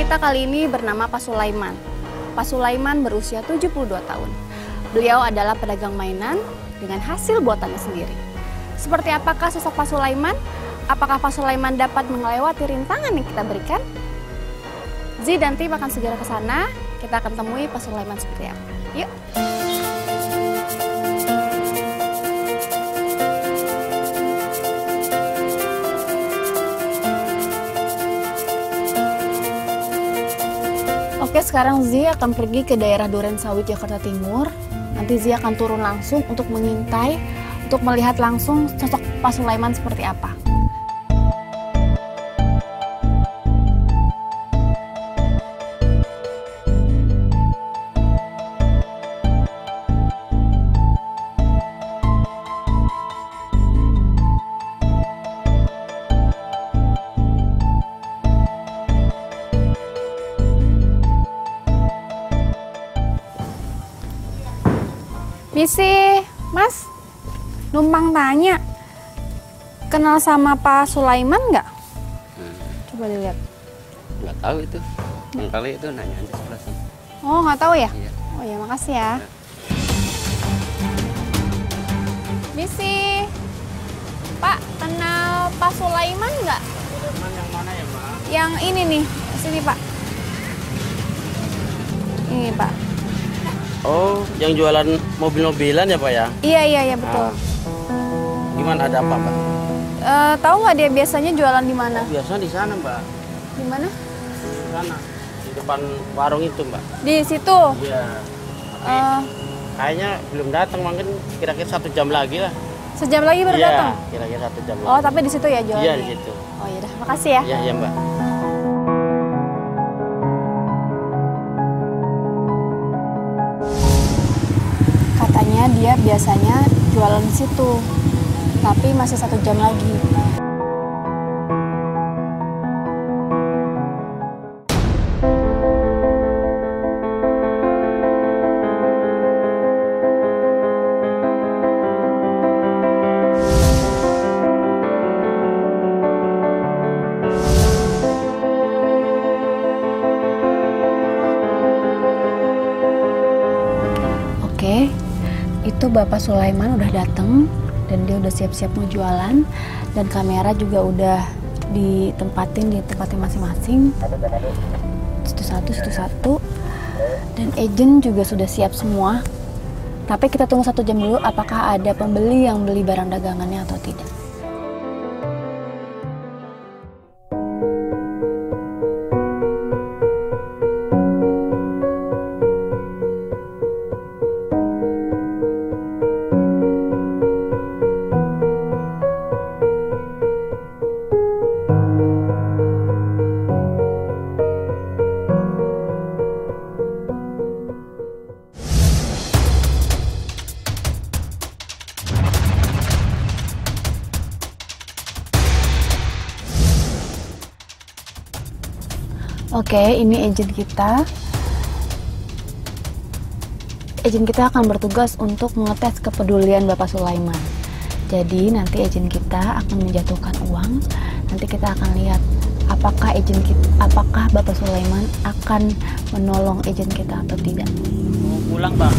kita kali ini bernama Pak Sulaiman. Pak Sulaiman berusia 72 tahun. Beliau adalah pedagang mainan dengan hasil buatannya sendiri. Seperti apakah sosok Pak Sulaiman? Apakah Pak Sulaiman dapat melewati rintangan yang kita berikan? Zi dan Tim akan segera ke sana. Kita akan temui Pak Sulaiman seperti apa. Yuk. Oke, sekarang Zi akan pergi ke daerah Durensawit, Jakarta Timur. Nanti Zi akan turun langsung untuk mengintai, untuk melihat langsung sosok Pak Sulaiman seperti apa. Misi, Mas, numpang tanya, kenal sama Pak Sulaiman nggak? Coba dilihat. Nggak tahu itu, yang kali itu nanya aja sebelah sana. Oh, nggak tahu ya? Iya. Oh ya, makasih ya. Misi, Pak, kenal Pak Sulaiman nggak? Sulaiman yang mana ya, Pak? Yang ini nih, sini Pak. Ini Pak. Oh, yang jualan mobil-mobilan ya, Pak ya? Iya betul. Gimana, ada apa, Pak? Tahu nggak dia biasanya jualan di mana? Oh, biasanya di sana, Mbak. Di mana? Di sana, di depan warung itu, Mbak. Di situ. Iya. Kayaknya belum datang, mungkin kira-kira 1 jam lagi lah. Sejam lagi baru Iya, datang. kira-kira 1 jam Oh, lagi. tapi di situ ya jualannya? Iya, di situ. Oh iya, makasih ya. Iya, Mbak. Katanya dia biasanya jualan di situ, tapi masih 1 jam lagi. Oke. Itu Bapak Sulaiman udah dateng dan dia udah siap-siap mau jualan dan kamera juga udah ditempatin di tempatnya masing-masing. Situ satu dan agent juga sudah siap semua. Tapi kita tunggu 1 jam dulu apakah ada pembeli yang beli barang dagangannya atau tidak. Oke, ini agent kita. Agent kita akan bertugas untuk mengetes kepedulian Bapak Sulaiman. Jadi nanti agent kita akan menjatuhkan uang. Nanti kita akan lihat apakah Bapak Sulaiman akan menolong agent kita atau tidak. Mau pulang, Bang.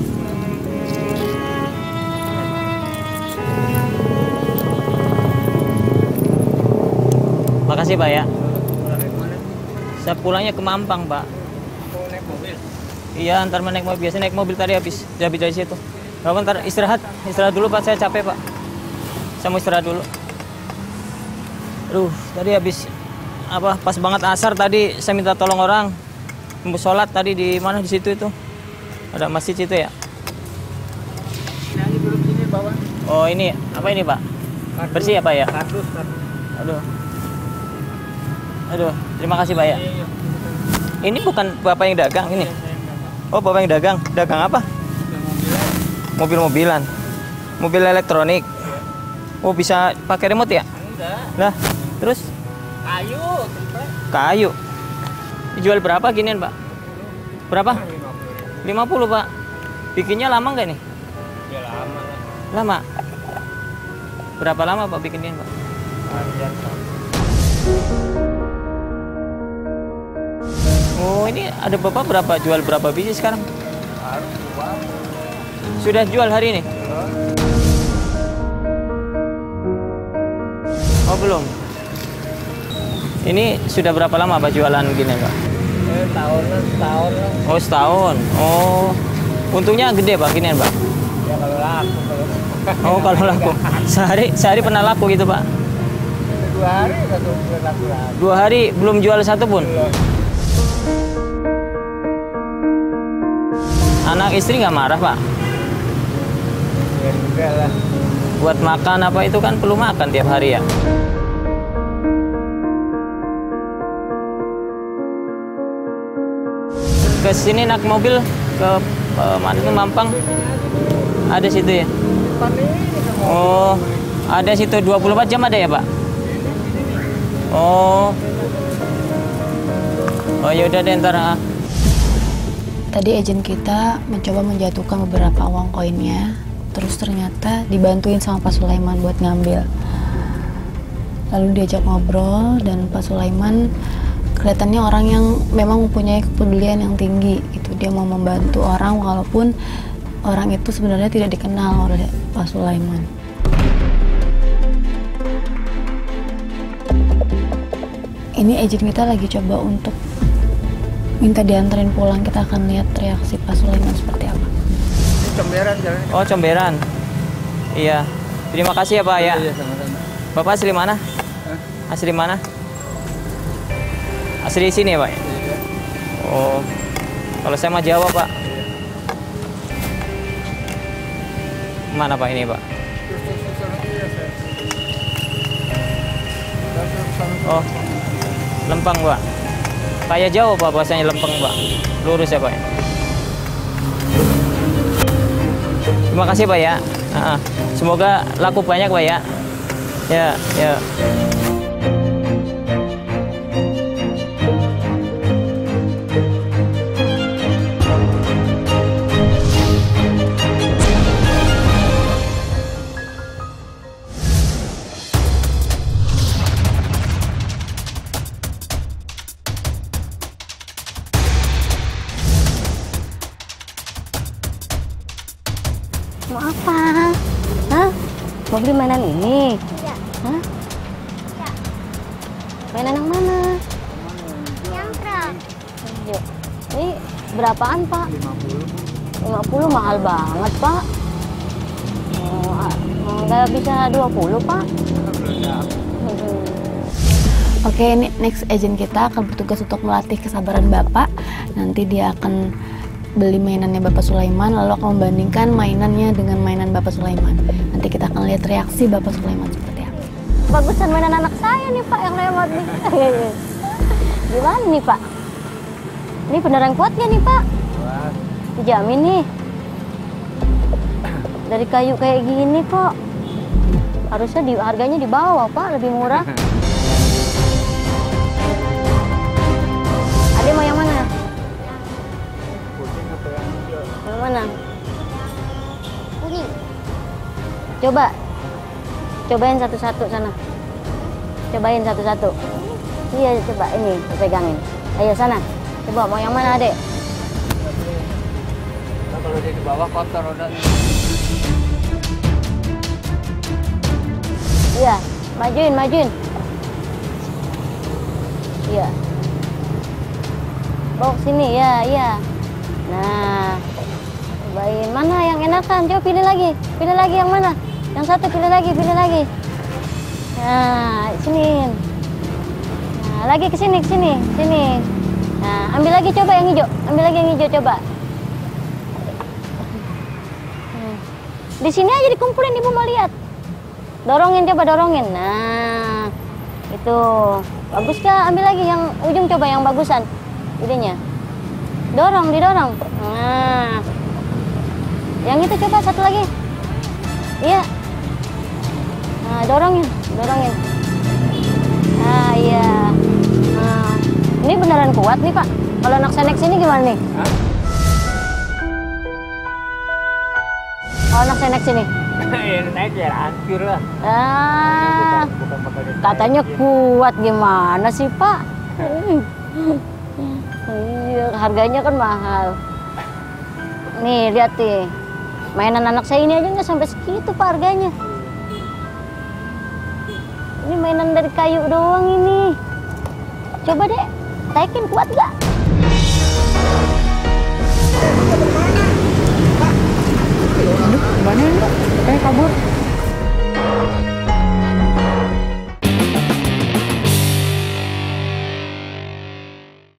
Makasih, Pak ya. Saya pulangnya ke Mampang, Pak. Naik mobil? Iya, ntar naik mobil. Biasa naik mobil tadi habis dari situ. Bapak ntar istirahat dulu, Pak. Saya capek, Pak. Saya mau istirahat dulu. Aduh, tadi habis pas banget asar tadi saya minta tolong orang. Mau sholat tadi di mana di situ itu. Ada masjid situ ya. Ini dulu sini bawah. Oh, ini apa ini, Pak? Kardus. Bersih ya, Pak ya? Kardus. Aduh, terima kasih, Pak ya. Ini bukan Bapak yang dagang ini. Oh, Bapak yang dagang. Dagang apa? Mobil-mobilan. Mobil elektronik. Oh, bisa pakai remote ya? Enggak. Lah, terus kayu. Dijual berapa ginian, Pak? Berapa? 50, Pak. Bikinnya lama nggak nih? Ya lama lah. Lama. Berapa lama, Pak, bikinnya, Pak? Panjang, Pak. Oh, ini ada Bapak jual berapa biji sekarang? Sudah jual hari ini? Oh, belum. Ini sudah berapa lama Pak jualan gini, Pak? Setahun. Oh, setahun. Oh. Untungnya gede Pak gini, Pak. Ya kalau laku. Oh, kalau laku. Sehari pernah laku gitu, Pak? 2 hari satu laku lagi. 2 hari belum jual satu pun? Anak istri nggak marah, Pak? Ya enggak lah. Buat makan apa itu kan perlu makan tiap hari ya? Ke sini naik mobil ke mana tuh Mampang? Ada situ ya? Oh, ada situ 24 jam ada ya, Pak? Oh. Oh, yaudah deh ntar. Tadi agen kita mencoba menjatuhkan beberapa uang koinnya, terus ternyata dibantuin sama Pak Sulaiman buat ngambil. Lalu diajak ngobrol dan Pak Sulaiman kelihatannya orang yang memang mempunyai kepedulian yang tinggi. Itu dia mau membantu orang walaupun orang itu sebenarnya tidak dikenal oleh Pak Sulaiman. Ini agen kita lagi coba untuk minta dianterin pulang. Kita akan lihat reaksi Pak Sulaiman seperti apa. Ini Comberan jalannya. Oh, Comberan. Iya. Terima kasih ya, Pak ya. Iya, sama-sama. Bapak asli mana? Asli mana? Asli sini ya, Pak? Iya. Oh. Kalau saya mah Jawa, Pak. Mana Pak ini, Pak? Oh. Lempang, Pak. Kayak jauh, Pak, bahasanya Lempeng, Pak. Lurus ya, Pak. Terima kasih, Pak ya. Semoga laku banyak, Pak ya. Ya, ya. Mau apa? Hah? Mau beli mainan ini? Ya. Hah? Mainan yang mana? Yang truk. Yuk. Ini berapaan, Pak? 50 mahal banget, Pak. Nggak bisa 20, Pak. Oke, ini next agent kita akan bertugas untuk melatih kesabaran Bapak. Nanti dia akan beli mainannya Bapak Sulaiman, lalu akan membandingkan mainannya dengan mainan Bapak Sulaiman. Nanti kita akan lihat reaksi Bapak Sulaiman seperti apa. Bagusan mainan anak saya nih, Pak, yang lewat nih. Gimana nih, Pak? Ini beneran kuat nggak nih, Pak? Kuat. Dijamin nih. Dari kayu kayak gini kok. Harusnya harganya di bawah, Pak, lebih murah. Ade mau yang mana? Yang mana? Kuning. Coba. Cobain satu-satu sana. Cobain satu-satu. Iya, coba ini, pegangin. Ayo sana. Coba mau yang mana, Adek? Nah, kalau dia di bawah kotor rodanya. Iya, majuin. Iya. Bawa ke sini, ya. Nah, cobain. Mana yang enakan? Coba pilih lagi yang mana? Yang satu pilih lagi. Nah, sini. Nah, lagi ke sini. Nah, ambil lagi coba yang hijau, coba. Di sini aja dikumpulin, Ibu mau lihat. Dorongin. Nah, itu. Bagus kah? Ambil lagi yang ujung, coba yang bagusan. Idenya. Didorong. Nah. Yang itu coba satu lagi. Iya. Nah, dorongin. Nah, iya. Nah, ini beneran kuat nih, Pak. Kalau anak saya naik sini gimana nih? Kalau anak saya naik sini? Naik ya hancur lah. Bukan pakai Katanya kuat, gimana sih, Pak? harganya kan mahal. Nih, lihat nih. Mainan anak saya ini aja nggak sampai segitu Pak harganya. Ini mainan dari kayu doang ini. Coba deh, taikin kuat nggak?